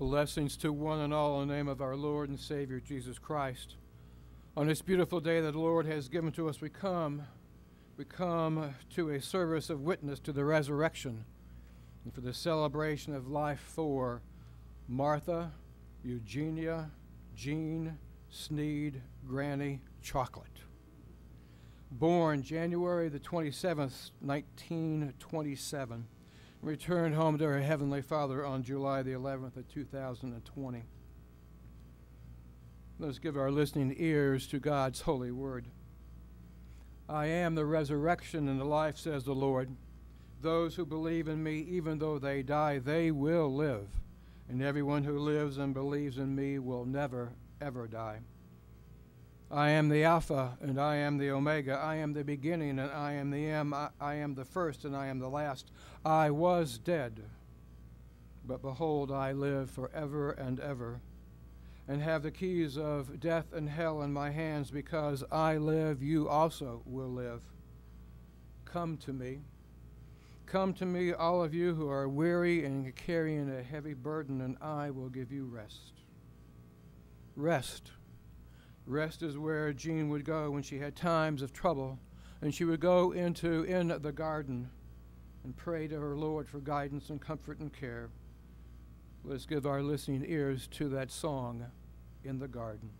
Blessings to one and all in the name of our Lord and Savior Jesus Christ. On this beautiful day that the Lord has given to us, we come to a service of witness to the resurrection and for the celebration of life for Martha, Eugenia, Jean, Sneed, Granny, Chocklett. Born January the 27th, 1927. Returned home to her Heavenly Father on July the 11th of 2020. Let's give our listening ears to God's holy word. I am the resurrection and the life, says the Lord. Those who believe in me, even though they die, they will live. And everyone who lives and believes in me will never, ever die. I am the Alpha and I am the Omega. I am the beginning and I am the end. I am the first and I am the last. I was dead, but behold, I live forever and ever, and have the keys of death and hell in my hands. Because I live, you also will live. Come to me, all of you who are weary and carrying a heavy burden, and I will give you rest. Rest. Rest is where Jean would go when she had times of trouble, and she would go in the garden and pray to her Lord for guidance and comfort and care. Let's give our listening ears to that song, In the Garden.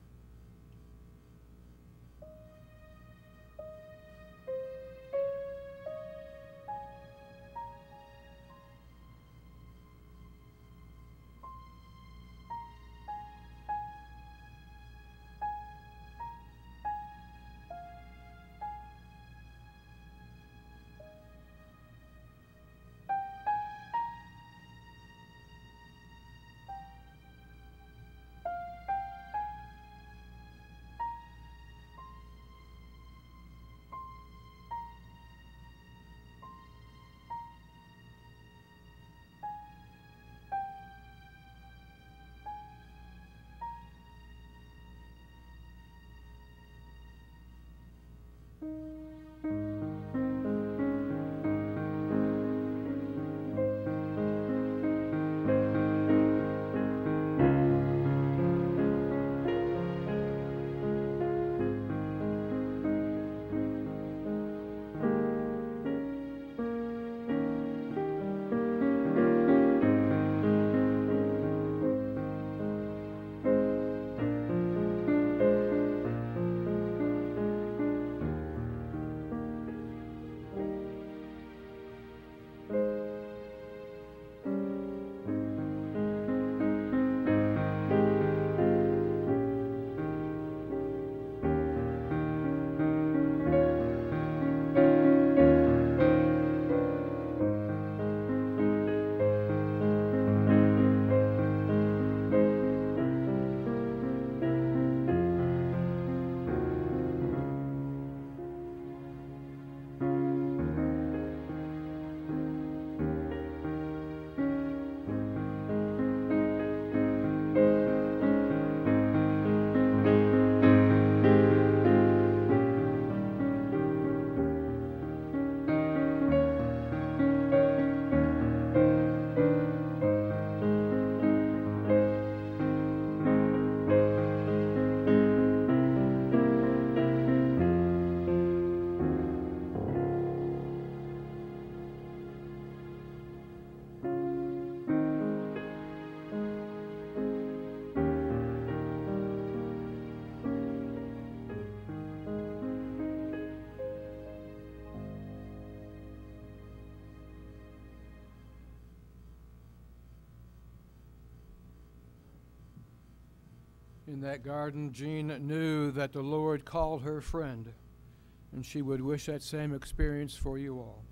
In that garden, Jean knew that the Lord called her friend, and she would wish that same experience for you all.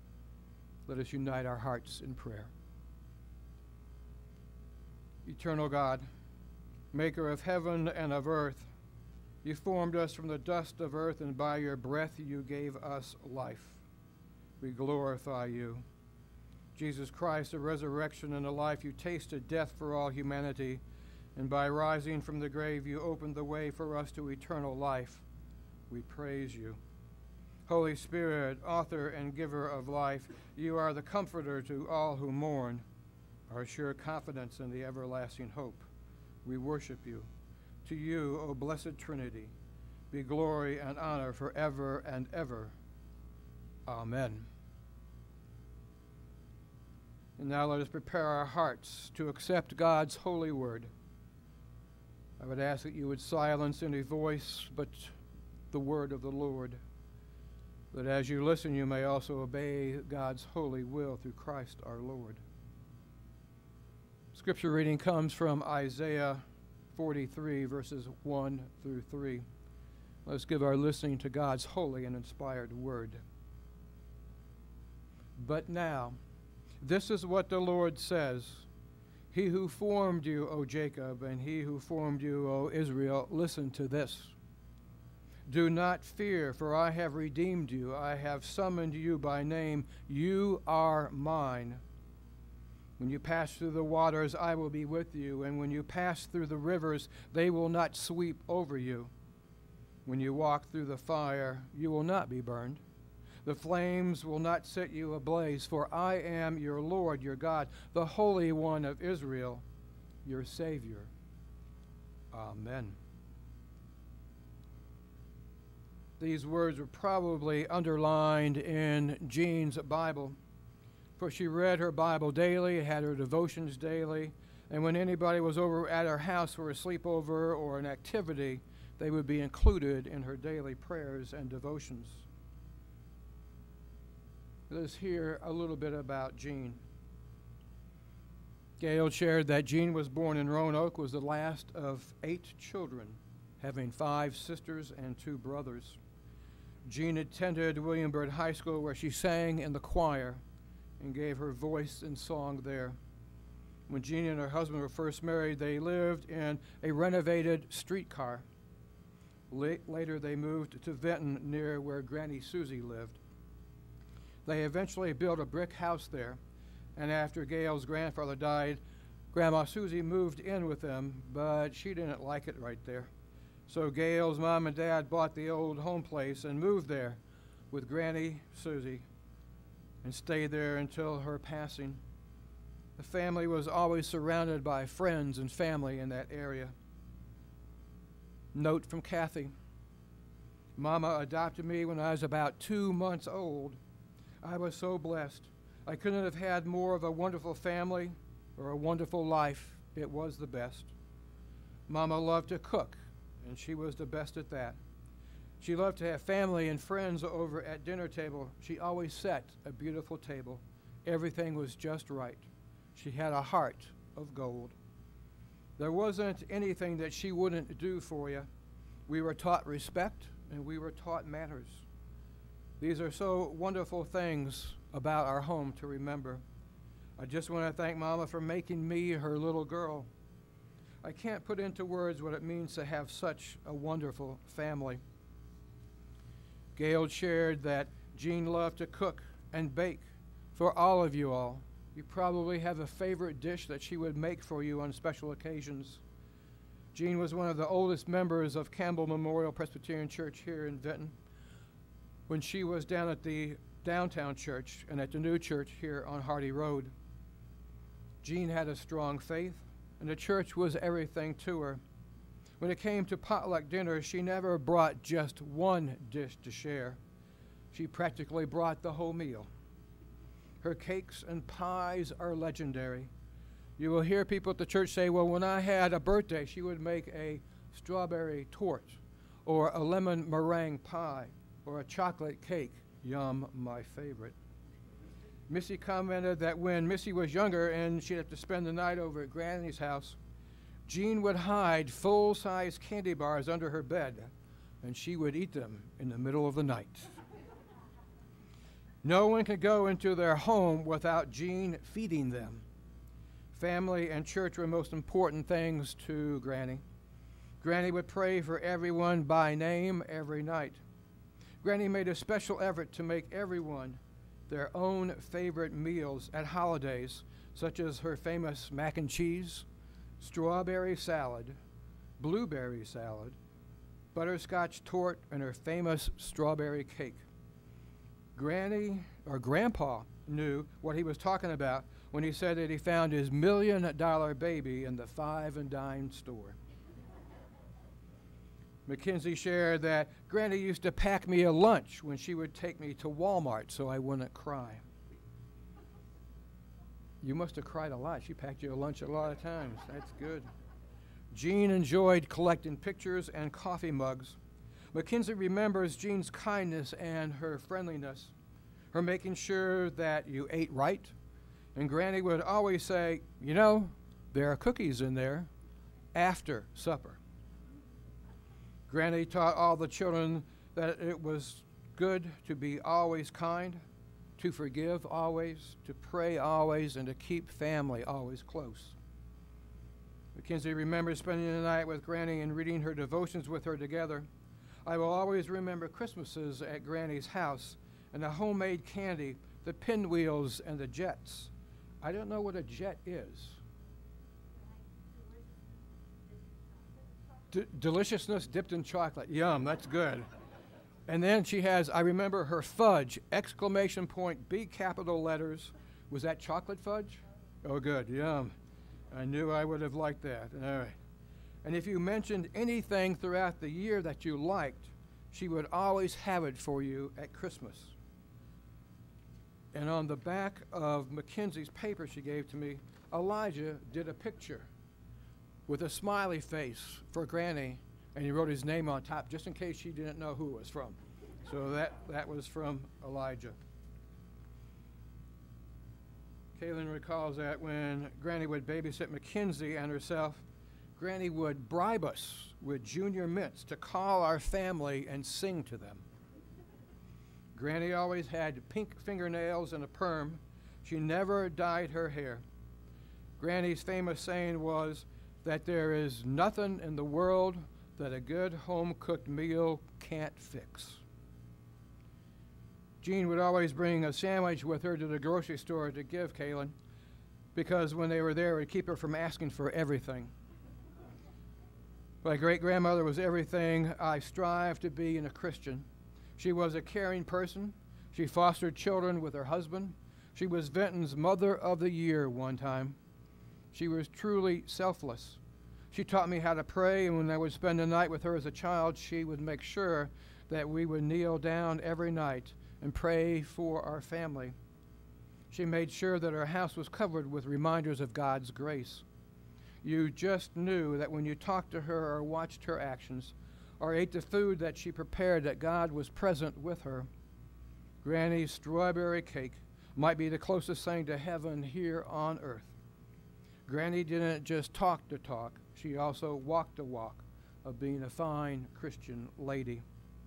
Let us unite our hearts in prayer. Eternal God, maker of heaven and of earth, you formed us from the dust of earth, and by your breath you gave us life. We glorify you. Jesus Christ, the resurrection and the life, you tasted death for all humanity, and by rising from the grave, you opened the way for us to eternal life. We praise you. Holy Spirit, author and giver of life, you are the comforter to all who mourn. our sure confidence in the everlasting hope. We worship you. To you, O blessed Trinity, be glory and honor forever and ever. Amen. And now let us prepare our hearts to accept God's holy word. I would ask that you would silence any voice but the word of the Lord, that as you listen you may also obey God's holy will through Christ our Lord. Scripture reading comes from Isaiah 43, verses 1 through 3. Let's give our listening to God's holy and inspired word. But now, this is what the Lord says. He who formed you, O Jacob, and he who formed you, O Israel, listen to this. Do not fear, for I have redeemed you. I have summoned you by name. You are mine. When you pass through the waters, I will be with you, and when you pass through the rivers, they will not sweep over you. When you walk through the fire, you will not be burned. The flames will not set you ablaze, for I am your Lord, your God, the Holy One of Israel, your Savior. Amen. These words were probably underlined in Jean's Bible, for she read her Bible daily, had her devotions daily, and when anybody was over at her house for a sleepover or an activity, they would be included in her daily prayers and devotions. Let's hear a little bit about Jean. Gail shared that Jean was born in Roanoke, was the last of 8 children, having 5 sisters and 2 brothers. Jean attended William Byrd High School, where she sang in the choir and gave her voice and song there. When Jean and her husband were first married, they lived in a renovated streetcar. Later, they moved to Vinton, near where Granny Susie lived. They eventually built a brick house there, and after Gail's grandfather died, Grandma Susie moved in with them, but she didn't like it right there. So Gail's mom and dad bought the old home place and moved there with Granny Susie and stayed there until her passing. The family was always surrounded by friends and family in that area. Note from Kathy. Mama adopted me when I was about 2 months old. I was so blessed. I couldn't have had more of a wonderful family or a wonderful life. It was the best. Mama loved to cook, and she was the best at that. She loved to have family and friends over at dinner table. She always set a beautiful table. Everything was just right. She had a heart of gold. There wasn't anything that she wouldn't do for you. We were taught respect, and we were taught manners. These are so wonderful things about our home to remember. I just want to thank Mama for making me her little girl. I can't put into words what it means to have such a wonderful family. Gail shared that Jean loved to cook and bake for all of you all. You probably have a favorite dish that she would make for you on special occasions. Jean was one of the oldest members of Campbell Memorial Presbyterian Church here in Vinton. When she was down at the downtown church and at the new church here on Hardy Road. Jean had a strong faith, and the church was everything to her. When it came to potluck dinner, she never brought just one dish to share. She practically brought the whole meal. Her cakes and pies are legendary. You will hear people at the church say, well, when I had a birthday, she would make a strawberry torte or a lemon meringue pie or a chocolate cake. Yum, my favorite. Missy commented that when Missy was younger and she'd have to spend the night over at Granny's house, Jean would hide full-size candy bars under her bed, and she would eat them in the middle of the night. No one could go into their home without Jean feeding them. Family and church were most important things to Granny. Granny would pray for everyone by name every night. Granny made a special effort to make everyone their own favorite meals at holidays, such as her famous mac and cheese, strawberry salad, blueberry salad, butterscotch torte, and her famous strawberry cake. Granny or Grandpa knew what he was talking about when he said that he found his $1 million baby in the 5 and dime store. Mackenzie shared that Granny used to pack me a lunch when she would take me to Walmart so I wouldn't cry. You must have cried a lot. She packed you a lunch a lot of times. That's good. Jean enjoyed collecting pictures and coffee mugs. Mackenzie remembers Jean's kindness and her friendliness, her making sure that you ate right. And Granny would always say, you know, there are cookies in there after supper. Granny taught all the children that it was good to be always kind, to forgive always, to pray always, and to keep family always close. Mackenzie remembers spending the night with Granny and reading her devotions with her together. I will always remember Christmases at Granny's house and the homemade candy, the pinwheels, and the jets. I don't know what a jet is. Deliciousness dipped in chocolate. Yum, that's good. And then she has, I remember her fudge, exclamation point, big capital letters. Was that chocolate fudge? Oh, good, yum. I knew I would have liked that. All right. And if you mentioned anything throughout the year that you liked, she would always have it for you at Christmas. And on the back of Mackenzie's paper she gave to me, Elijah did a picture with a smiley face for Granny, and he wrote his name on top just in case she didn't know who it was from. So that was from Elijah. Kaylin recalls that when Granny would babysit Mackenzie and herself, Granny would bribe us with junior mints to call our family and sing to them. Granny always had pink fingernails and a perm. She never dyed her hair. Granny's famous saying was that there is nothing in the world that a good home-cooked meal can't fix. Jean would always bring a sandwich with her to the grocery store to give Kaylin, because when they were there, it would keep her from asking for everything. My great-grandmother was everything I strive to be in a Christian. She was a caring person. She fostered children with her husband. She was Vinton's Mother of the Year one time. She was truly selfless. She taught me how to pray, and when I would spend the night with her as a child, she would make sure that we would kneel down every night and pray for our family. She made sure that our house was covered with reminders of God's grace. You just knew that when you talked to her or watched her actions or ate the food that she prepared, that God was present with her. Granny's strawberry cake might be the closest thing to heaven here on earth. Granny didn't just talk the talk, she also walked the walk of being a fine Christian lady.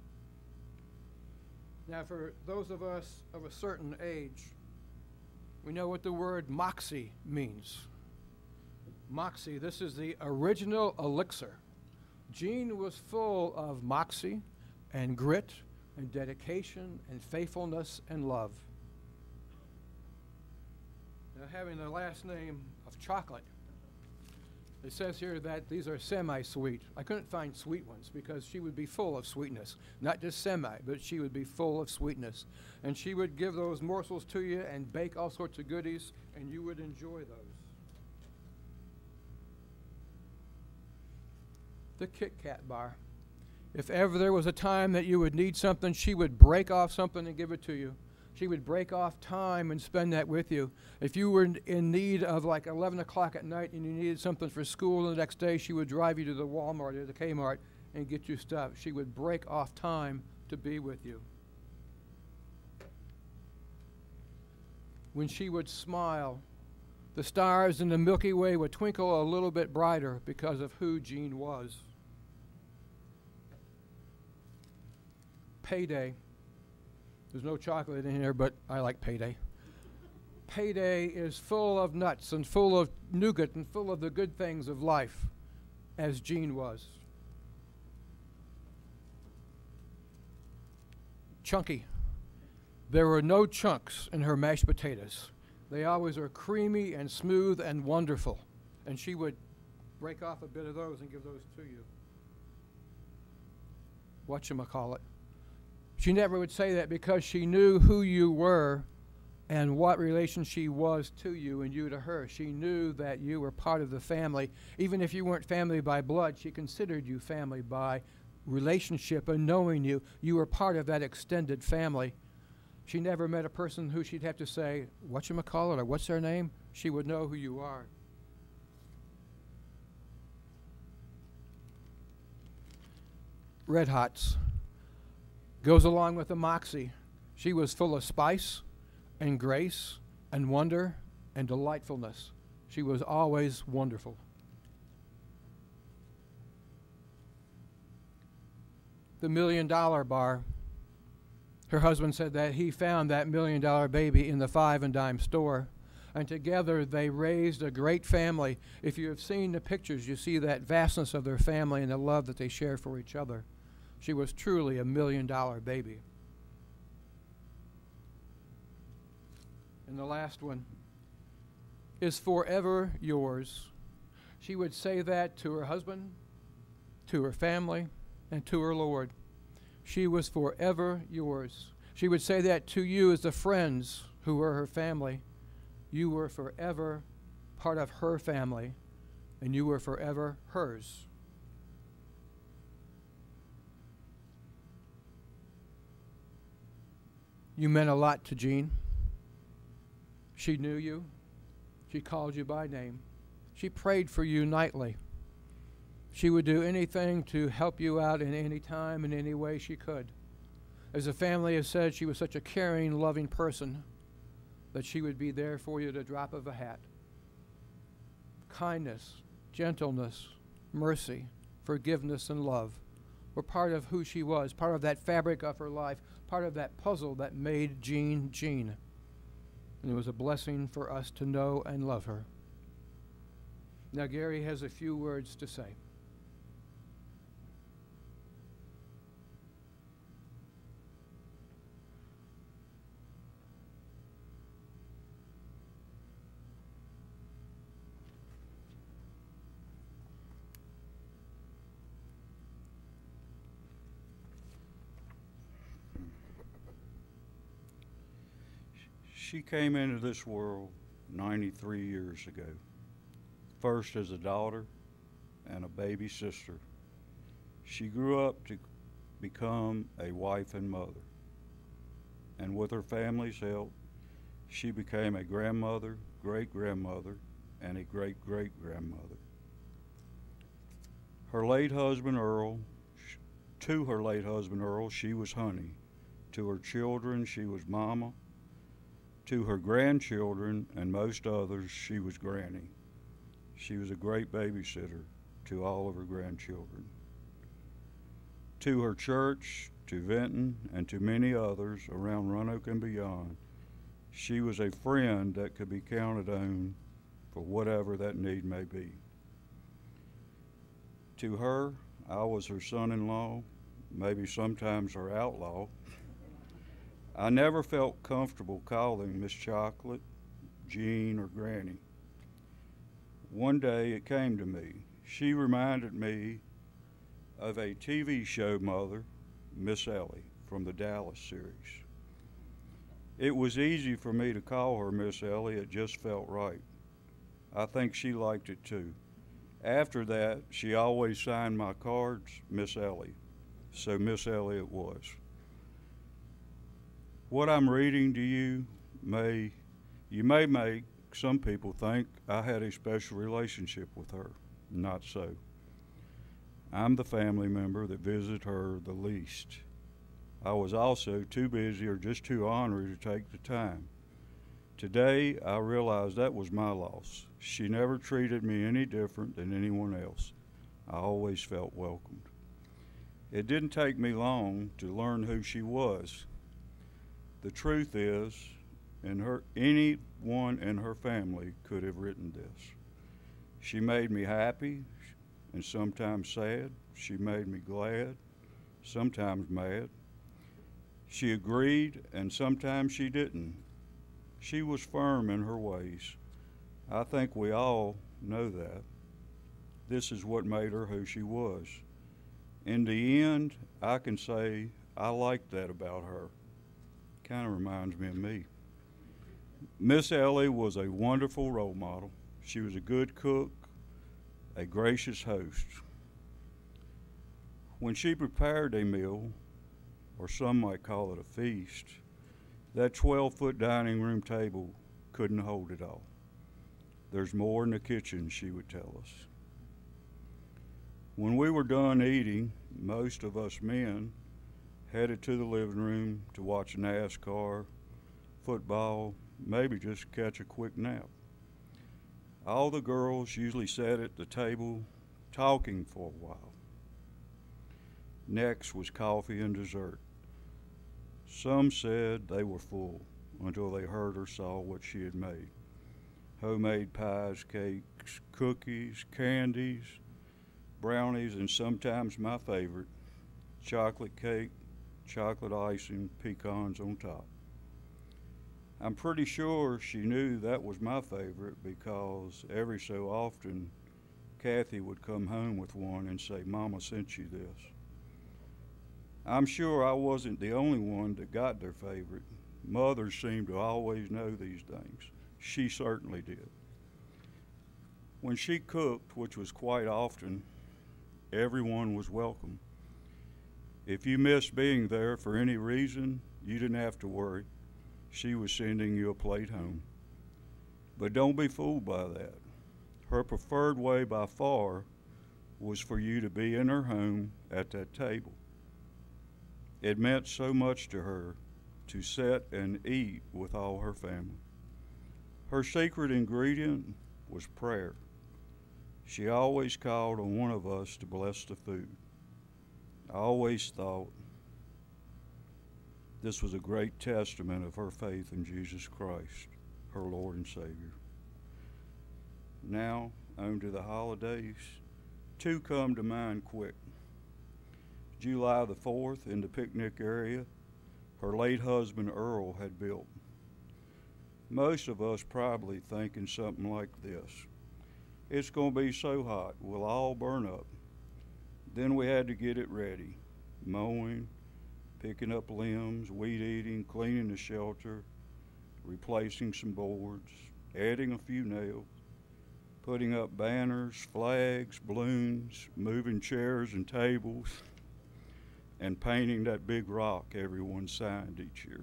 Now, for those of us of a certain age, we know what the word moxie means. Moxie, this is the original elixir. Jean was full of moxie and grit and dedication and faithfulness and love. Now, having the last name of Chocklett, it says here that these are semi-sweet. I couldn't find sweet ones because she would be full of sweetness. Not just semi, but she would be full of sweetness. And she would give those morsels to you and bake all sorts of goodies, and you would enjoy those. The Kit Kat bar. If ever there was a time that you would need something, she would break off something and give it to you. She would break off time and spend that with you. If you were in need of like 11 o'clock at night and you needed something for school the next day, she would drive you to the Walmart or the Kmart and get you stuff. She would break off time to be with you. When she would smile, the stars in the Milky Way would twinkle a little bit brighter because of who Jean was. Payday. There's no chocolate in here, but I like Payday. Payday is full of nuts and full of nougat and full of the good things of life, as Jean was. Chunky. There were no chunks in her mashed potatoes. They always are creamy and smooth and wonderful. And she would break off a bit of those and give those to you. Whatchamacallit. She never would say that because she knew who you were and what relation she was to you and you to her. She knew that you were part of the family. Even if you weren't family by blood, she considered you family by relationship, and knowing you, you were part of that extended family. She never met a person who she'd have to say, whatchamacallit, or what's their name? She would know who you are. Red Hots goes along with the moxie. She was full of spice and grace and wonder and delightfulness. She was always wonderful. The $1 Million Bar. Her husband said that he found that $1 Million baby in the 5 and dime store, and together they raised a great family. If you have seen the pictures, you see that vastness of their family and the love that they share for each other. She was truly a $1 Million baby. And the last one is forever yours. She would say that to her husband, to her family, and to her Lord. She was forever yours. She would say that to you as the friends who were her family. You were forever part of her family, and you were forever hers. You meant a lot to Jean. She knew you. She called you by name. She prayed for you nightly. She would do anything to help you out in any time, in any way she could. As the family has said, she was such a caring, loving person that she would be there for you at a drop of a hat. Kindness, gentleness, mercy, forgiveness, and love were part of who she was, part of that fabric of her life, part of that puzzle that made Jean Jean. And it was a blessing for us to know and love her. Now Gary has a few words to say. She came into this world 93 years ago, first as a daughter and a baby sister. She grew up to become a wife and mother, and with her family's help, she became a grandmother, great-grandmother, and a great-great-grandmother. To her late husband Earl, she was honey. To her children, she was mama. To her grandchildren and most others, she was granny. She was a great babysitter to all of her grandchildren. To her church, to Vinton, and to many others around Roanoke and beyond, she was a friend that could be counted on for whatever that need may be. To her, I was her son-in-law, maybe sometimes her outlaw. I never felt comfortable calling Miss Chocklett, Jean, or Granny. One day it came to me. She reminded me of a TV show mother, Miss Ellie, from the Dallas series. It was easy for me to call her Miss Ellie. It just felt right. I think she liked it too. After that, she always signed my cards Miss Ellie, so Miss Ellie it was. What I'm reading to you may make some people think I had a special relationship with her. Not so. I'm the family member that visited her the least. I was also too busy or just too ornery to take the time. Today, I realize that was my loss. She never treated me any different than anyone else. I always felt welcomed. It didn't take me long to learn who she was. The truth is, anyone in her family could have written this. She made me happy and sometimes sad. She made me glad, sometimes mad. She agreed and sometimes she didn't. She was firm in her ways. I think we all know that. This is what made her who she was. In the end, I can say I liked that about her. Kind of reminds me of me. Miss Ellie was a wonderful role model. She was a good cook, a gracious host. When she prepared a meal, or some might call it a feast, that 12-foot dining room table couldn't hold it all. There's more in the kitchen, she would tell us. When we were done eating, most of us men headed to the living room to watch NASCAR, football, maybe just catch a quick nap. All the girls usually sat at the table talking for a while. Next was coffee and dessert. Some said they were full until they heard or saw what she had made. Homemade pies, cakes, cookies, candies, brownies, and sometimes my favorite, chocolate cake, chocolate icing, pecans on top. I'm pretty sure she knew that was my favorite because every so often Kathy would come home with one and say, "Mama sent you this." I'm sure I wasn't the only one that got their favorite. Mothers seem to always know these things. She certainly did. When she cooked, which was quite often, everyone was welcome. If you missed being there for any reason, you didn't have to worry. She was sending you a plate home. But don't be fooled by that. Her preferred way by far was for you to be in her home at that table. It meant so much to her to sit and eat with all her family. Her secret ingredient was prayer. She always called on one of us to bless the food. I always thought this was a great testament of her faith in Jesus Christ, her Lord and Savior. Now, on to the holidays. Two come to mind quick. July the 4th, in the picnic area, her late husband Earl had built. Most of us probably thinking something like this: it's going to be so hot, we'll all burn up. Then we had to get it ready, mowing, picking up limbs, weed eating, cleaning the shelter, replacing some boards, adding a few nails, putting up banners, flags, balloons, moving chairs and tables, and painting that big rock everyone signed each year.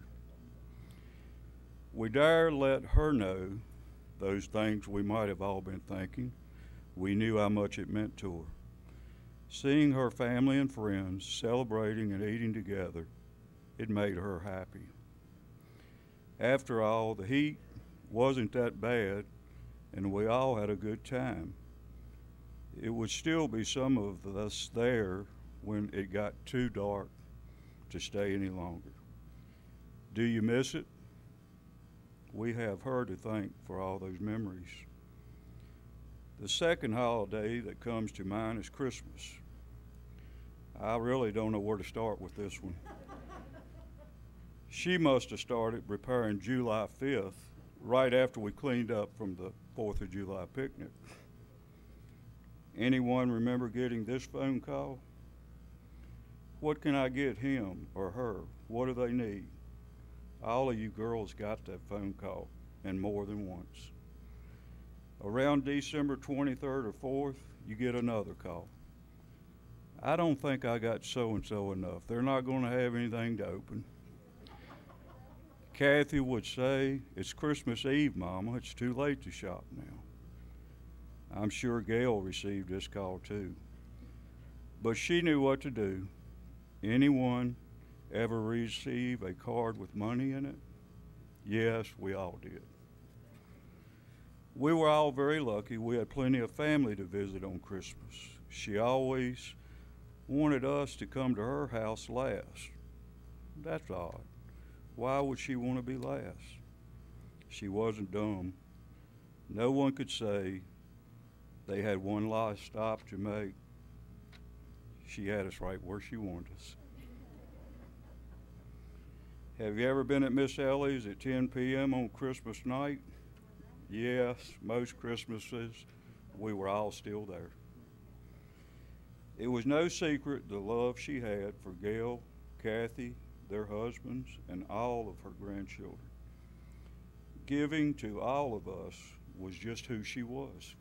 We dare let her know those things we might have all been thinking. We knew how much it meant to her. Seeing her family and friends celebrating and eating together, it made her happy. After all, the heat wasn't that bad, and we all had a good time. It would still be some of us there when it got too dark to stay any longer. Do you miss it? We have her to thank for all those memories. The second holiday that comes to mind is Christmas. I really don't know where to start with this one. She must have started preparing July 5th right after we cleaned up from the 4th of July picnic. Anyone remember getting this phone call? What can I get him or her? What do they need? All of you girls got that phone call, and more than once. Around December 23rd or 4th, you get another call. I don't think I got so-and-so enough. They're not going to have anything to open. Kathy would say, "It's Christmas Eve, Mama. It's too late to shop now." I'm sure Gail received this call too. But she knew what to do. Anyone ever receive a card with money in it? Yes, we all did. We were all very lucky. We had plenty of family to visit on Christmas. She always wanted us to come to her house last. That's odd. Why would she want to be last? She wasn't dumb. No one could say they had one last stop to make. She had us right where she wanted us. Have you ever been at Miss Ellie's at 10 p.m. on Christmas night? Yes, most Christmases we were all still there. It was no secret the love she had for Gail, Kathy, their husbands, and all of her grandchildren. giving to all of us was just who she was.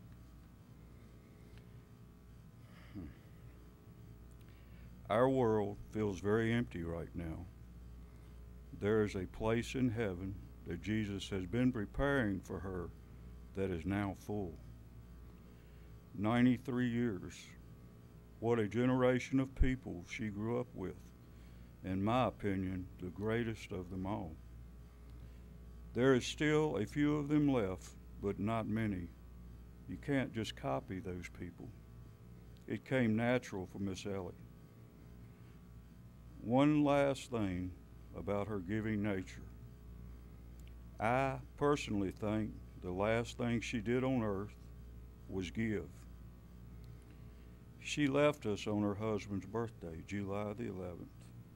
Our world feels very empty right now. There is a place in heaven that Jesus has been preparing for her that is now full. 93 years. What a generation of people she grew up with. In my opinion, the greatest of them all. There is still a few of them left, but not many. You can't just copy those people. It came natural for Miss Ellie. One last thing about her giving nature. I personally think the last thing she did on earth was give. She left us on her husband's birthday, July the 11th.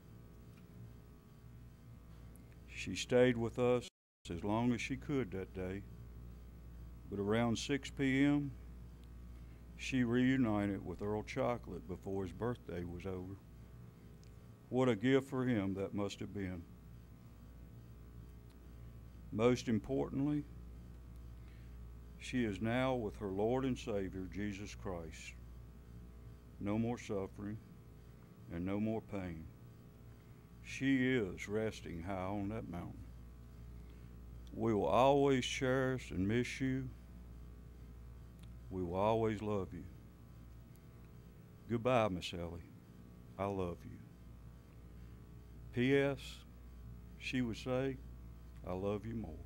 She stayed with us as long as she could that day, but around 6 p.m., she reunited with Earl Chocklett before his birthday was over. What a gift for him that must have been. Most importantly, she is now with her Lord and Savior, Jesus Christ. No more suffering and no more pain. She is resting high on that mountain. We will always cherish and miss you. We will always love you. Goodbye, Miss Ellie. I love you. P.S. She would say, I love you more.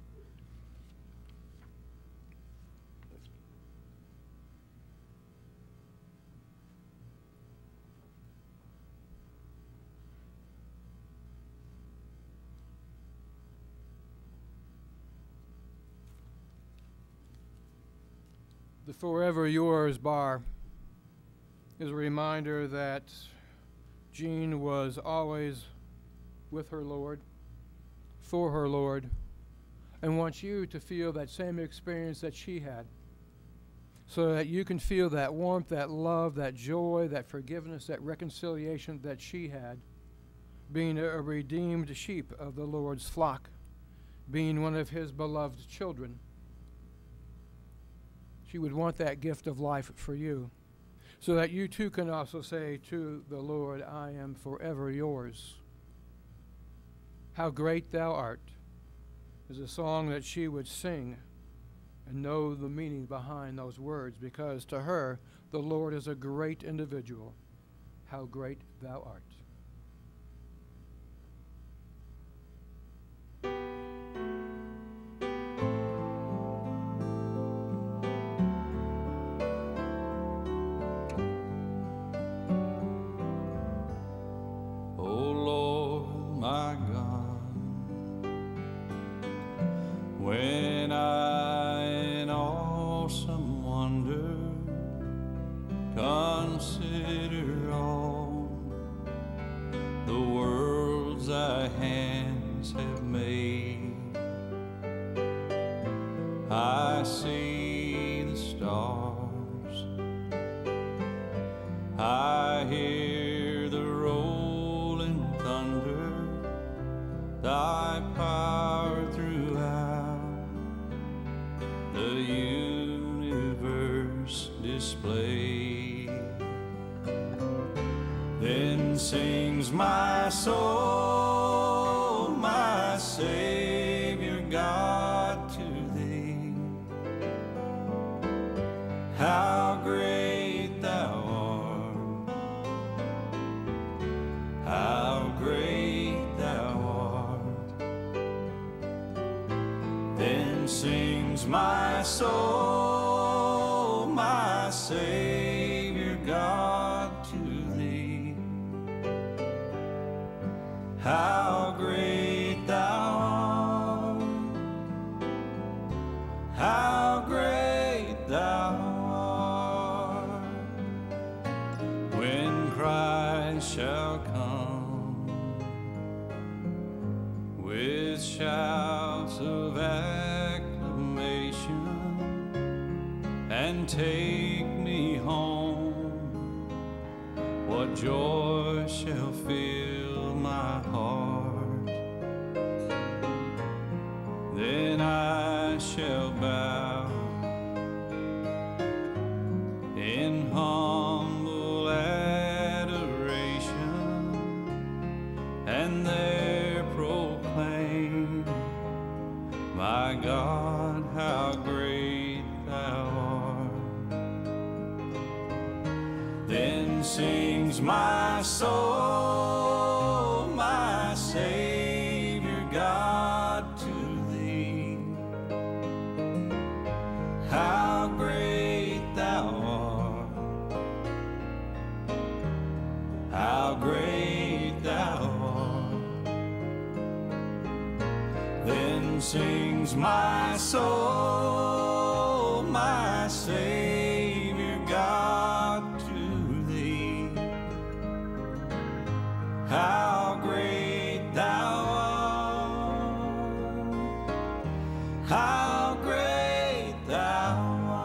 The Forever Yours bar is a reminder that Jean was always with her Lord, for her Lord, and wants you to feel that same experience that she had, so that you can feel that warmth, that love, that joy, that forgiveness, that reconciliation that she had, being a redeemed sheep of the Lord's flock, being one of his beloved children. She would want that gift of life for you, so that you too can also say to the Lord, I am forever yours. How great thou art is a song that she would sing and know the meaning behind those words, because to her, the Lord is a great individual. How great thou art. Then I shall bow in humble adoration, and there proclaim, my God, how great thou art. Then sings my soul, my Savior God, to thee. How great thou art, how great thou art. Then sings my soul, my Savior God, to thee. How great thou art, how great thou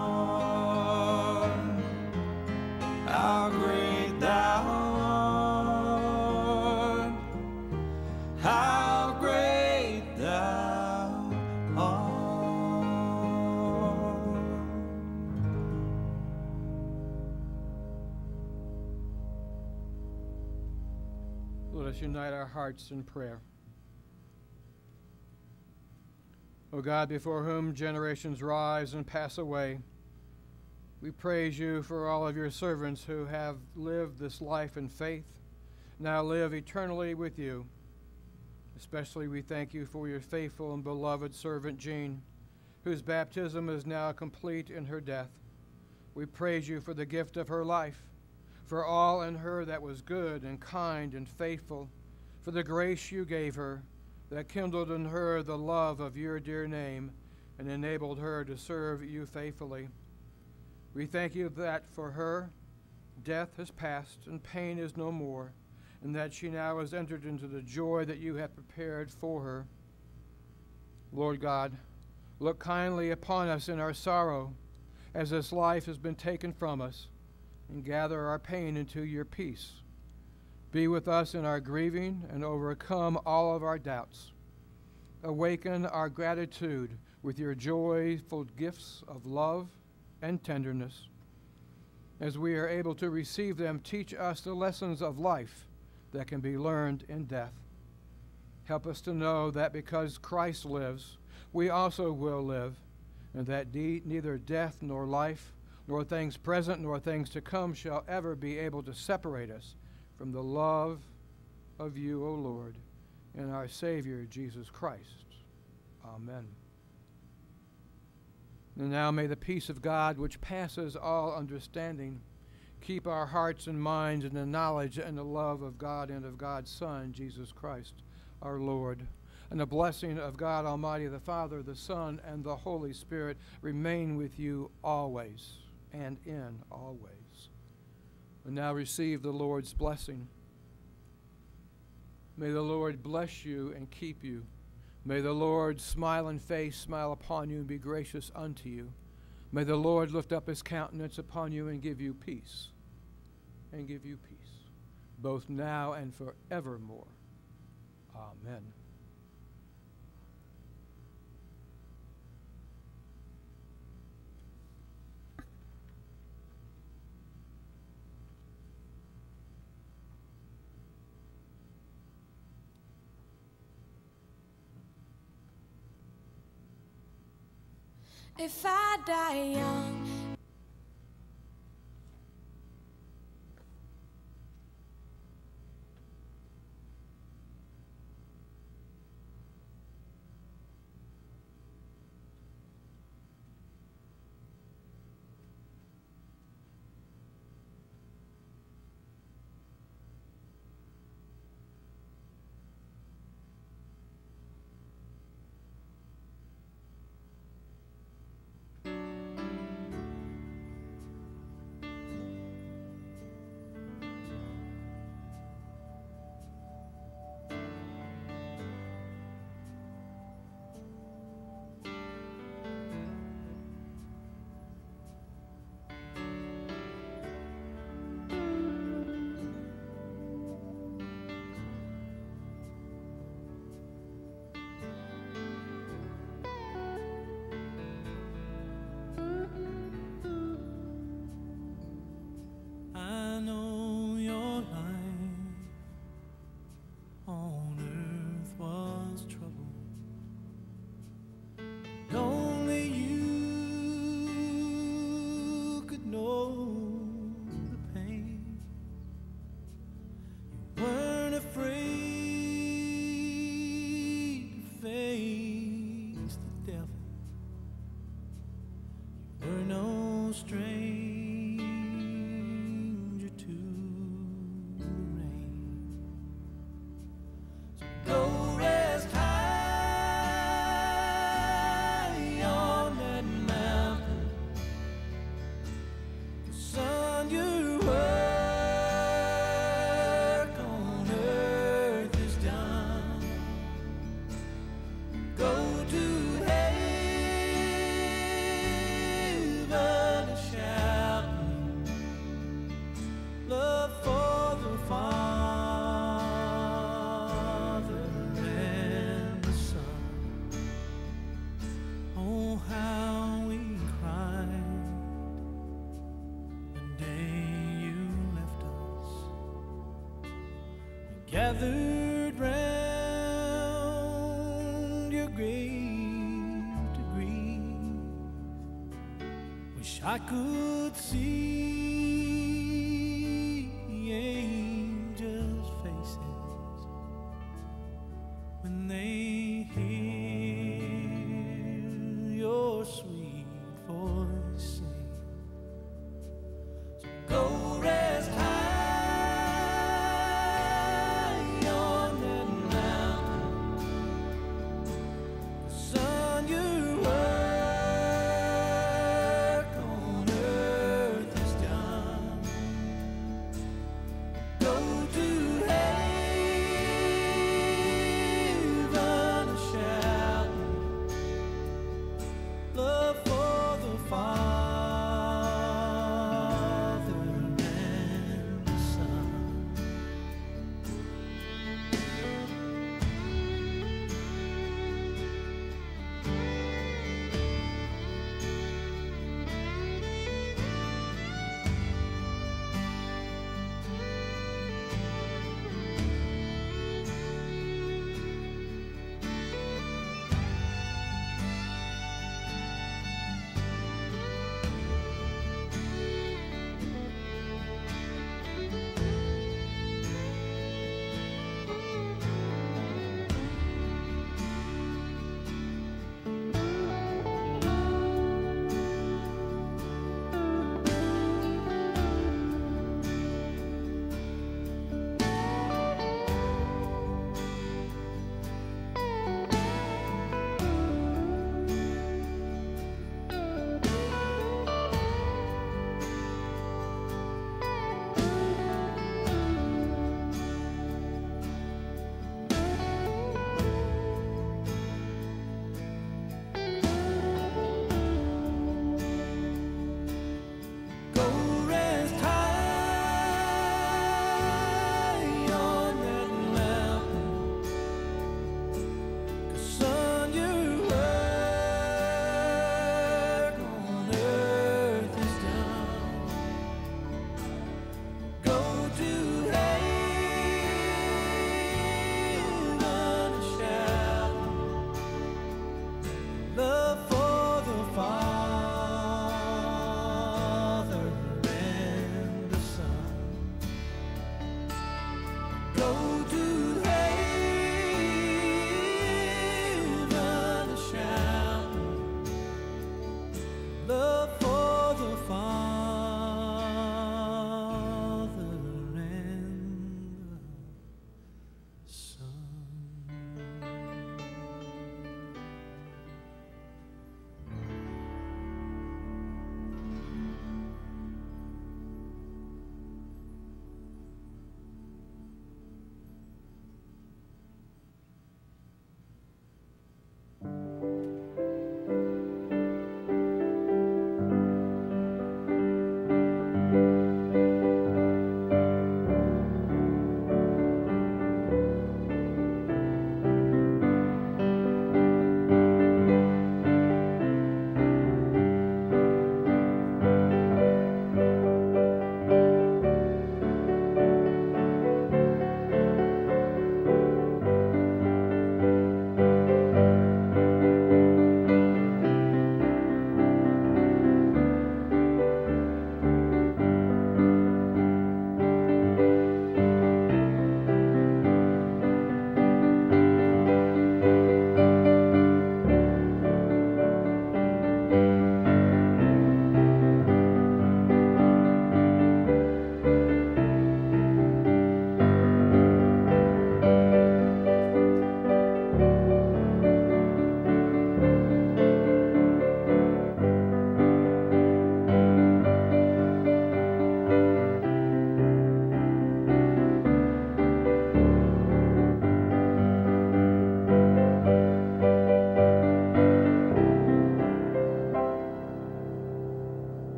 art, how great thou art, how great thou art. Let us unite our hearts in prayer. O God, before whom generations rise and pass away, we praise you for all of your servants who have lived this life in faith, now live eternally with you. Especially we thank you for your faithful and beloved servant Jean, whose baptism is now complete in her death. We praise you for the gift of her life, for all in her that was good and kind and faithful, for the grace you gave her that kindled in her the love of your dear name and enabled her to serve you faithfully. We thank you that for her, death has passed and pain is no more, and that she now has entered into the joy that you have prepared for her. Lord God, look kindly upon us in our sorrow, as this life has been taken from us, and gather our pain into your peace. Be with us in our grieving and overcome all of our doubts. Awaken our gratitude with your joyful gifts of love and tenderness. As we are able to receive them, teach us the lessons of life that can be learned in death. Help us to know that because Christ lives, we also will live, and that neither death nor life, nor things present nor things to come shall ever be able to separate us from the love of you, O Lord, and our Savior, Jesus Christ. Amen. And now may the peace of God, which passes all understanding, keep our hearts and minds in the knowledge and the love of God and of God's Son, Jesus Christ, our Lord. And the blessing of God Almighty, the Father, the Son, and the Holy Spirit remain with you always and in always. And now receive the Lord's blessing. May the Lord bless you and keep you. May the Lord's smiling face smile upon you and be gracious unto you. May the Lord lift up his countenance upon you and give you peace. And give you peace, both now and forevermore. Amen. If I die young, stranger to the rain. So go rest high on that mountain. Son, your work on earth is done. Go to heaven and shout love for the Father and the Son. Oh, how we cried the day you left us. We gathered round your grave to grieve. Wish I could see